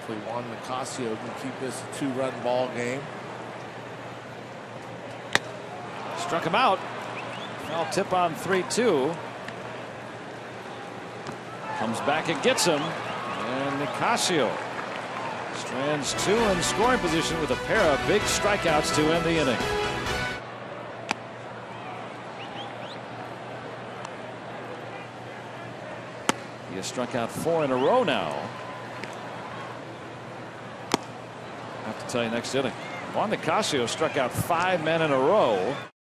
Hopefully Juan Nicasio can keep this a 2-run ball game. Struck him out. Foul tip on 3-2. Comes back and gets him. And Nicasio strands 2 in scoring position with a pair of big strikeouts to end the inning. He has struck out 4 in a row now. I have to tell you next inning. Juan Nicasio struck out 5 men in a row.